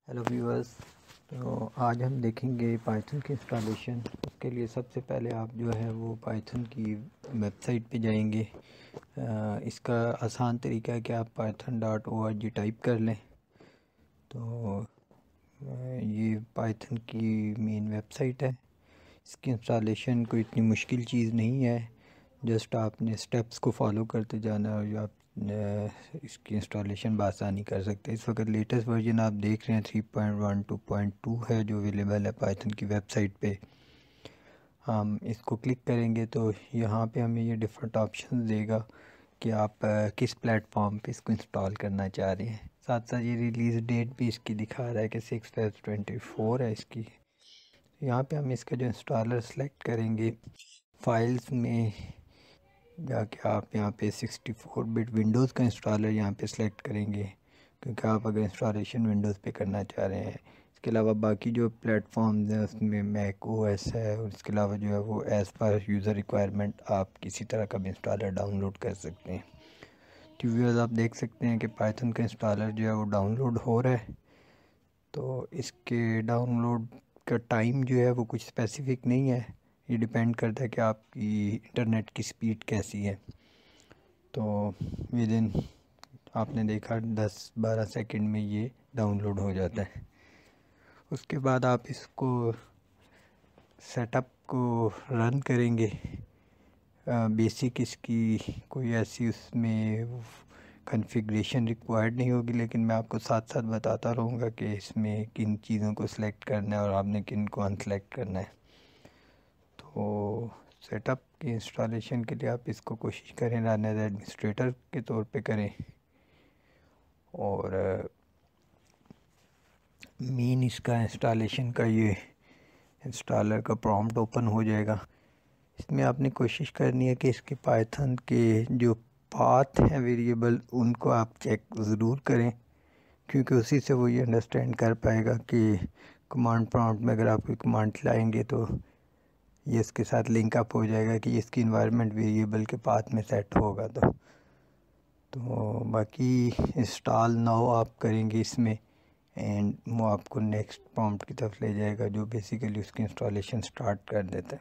Hello viewers. तो आज हम देखेंगे पाइथन की इंस्टॉलेशन। उसके लिए सबसे पहले आप जो है वो पाइथन की वेबसाइट पे जाएंगे। इसका आसान तरीका है कि आप python.org टाइप कर लें। तो ये पाइथन की मेन वेबसाइट है। इसकी इंस्टॉलेशन कोई इतनी मुश्किल चीज़ नहीं है, जस्ट आपने स्टेप्स को फॉलो करते जाना और आप इसकी इंस्टॉलेशन बआसानी कर सकते हैं। इस वक्त लेटेस्ट वर्जन आप देख रहे हैं 3.1 है जो अवेलेबल है पाइथन की वेबसाइट पे। हम इसको क्लिक करेंगे तो यहाँ पे हमें ये डिफरेंट ऑप्शन देगा कि आप किस प्लेटफॉर्म पे इसको इंस्टॉल करना चाह रहे हैं। साथ साथ ये रिलीज़ डेट भी इसकी दिखा रहा है कि 6/24 है इसकी। यहाँ पे हम इसका जो इंस्टॉलर सेलेक्ट करेंगे, फाइल्स में जाके आप यहाँ पे 64 बिट विंडोज़ का इंस्टॉलर यहाँ पे सिलेक्ट करेंगे, क्योंकि आप अगर इंस्टॉलेशन विंडोज़ पे करना चाह रहे हैं। इसके अलावा बाकी जो प्लेटफॉर्म्स हैं उसमें मैक ओएस है, और इसके अलावा जो है वो एज़ पर यूज़र रिक्वायरमेंट आप किसी तरह का भी इंस्टॉलर डाउनलोड कर सकते हैं। तो व्यूअर्स, आप देख सकते हैं कि पाइथन का इंस्टॉलर जो है वो डाउनलोड हो रहा है। तो इसके डाउनलोड का टाइम जो है वो कुछ स्पेसिफिक नहीं है, ये डिपेंड करता है कि आपकी इंटरनेट की स्पीड कैसी है। तो विद इन आपने देखा 10-12 सेकंड में ये डाउनलोड हो जाता है। उसके बाद आप इसको सेटअप को रन करेंगे। बेसिक इसकी कोई ऐसी उसमें कॉन्फ़िगरेशन रिक्वायर्ड नहीं होगी, लेकिन मैं आपको साथ साथ बताता रहूँगा कि इसमें किन चीज़ों को सिलेक्ट करना है और आपने किन को अनसेलेक्ट करना है। तो सेटअप की इंस्टॉलेशन के लिए आप इसको कोशिश करें रन एज एडमिनिस्ट्रेटर के तौर पे करें, और मेन इसका इंस्टॉलेशन का ये इंस्टॉलर का प्रॉम्प्ट ओपन हो जाएगा। इसमें आपने कोशिश करनी है कि इसके पाइथन के जो पाथ हैं वेरिएबल उनको आप चेक ज़रूर करें, क्योंकि उसी से वो ये अंडरस्टैंड कर पाएगा कि कमांड प्रॉम्प्ट में अगर आप कोई कमांड चलाएंगे तो ये इसके साथ लिंक अप हो जाएगा कि इसकी इन्वायरमेंट वेरिएबल के पाथ में सेट होगा। तो बाकी इंस्टॉल नाउ आप करेंगे इसमें, एंड वो आपको नेक्स्ट प्रॉम्प्ट की तरफ ले जाएगा जो बेसिकली उसकी इंस्टॉलेशन स्टार्ट कर देता है।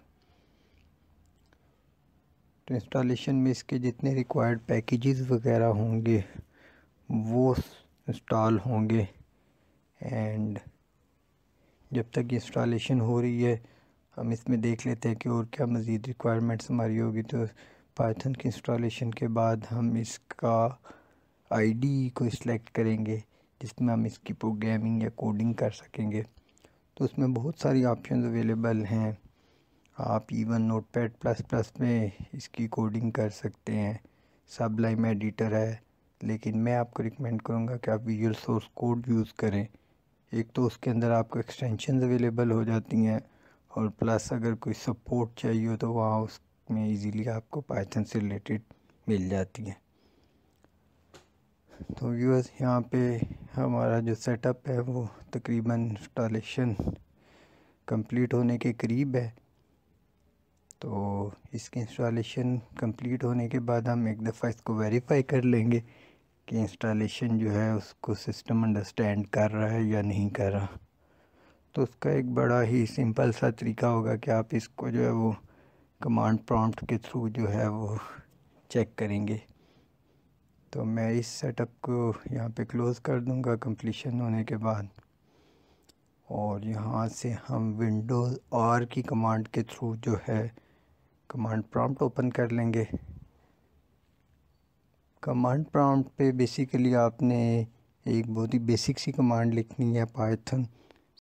तो इंस्टॉलेशन में इसके जितने रिक्वायर्ड पैकेजेस वगैरह होंगे वो इंस्टॉल होंगे, एंड जब तक इंस्टॉलेशन हो रही है हम इसमें देख लेते हैं कि और क्या मज़ीद रिक्वायरमेंट्स हमारी होगी। तो पाइथन की इंस्टॉलेशन के बाद हम इसका आईडी को सिलेक्ट करेंगे जिसमें हम इसकी प्रोग्रामिंग या कोडिंग कर सकेंगे। तो उसमें बहुत सारी ऑप्शंस अवेलेबल हैं। आप इवन नोटपैड++ में इसकी कोडिंग कर सकते हैं। सबलाइम एडिटर है, लेकिन मैं आपको रिकमेंड करूँगा कि आप विजुअल सोर्स कोड यूज़ करें। एक तो उसके अंदर आपको एक्सटेंशंस अवेलेबल हो जाती हैं, और प्लस अगर कोई सपोर्ट चाहिए हो तो वहाँ उसमें इजीली आपको पाइथन से रिलेटेड मिल जाती है। तो व्यूअर्स, यहाँ पे हमारा जो सेटअप है वो तकरीबन इंस्टॉलेशन कंप्लीट होने के करीब है। तो इसकी इंस्टॉलेशन कंप्लीट होने के बाद हम एक दफ़ा इसको वेरीफाई कर लेंगे कि इंस्टॉलेशन जो है उसको सिस्टम अंडरस्टैंड कर रहा है या नहीं कर रहा। तो उसका एक बड़ा ही सिंपल सा तरीका होगा कि आप इसको जो है वो कमांड प्रॉम्प्ट के थ्रू जो है वो चेक करेंगे। तो मैं इस सेटअप को यहाँ पे क्लोज़ कर दूँगा कंप्लीशन होने के बाद, और यहाँ से हम विंडोज़ आर की कमांड के थ्रू जो है कमांड प्रॉम्प्ट ओपन कर लेंगे। कमांड प्रॉम्प्ट पे बेसिकली आपने एक बहुत ही बेसिक सी कमांड लिखनी है पाइथन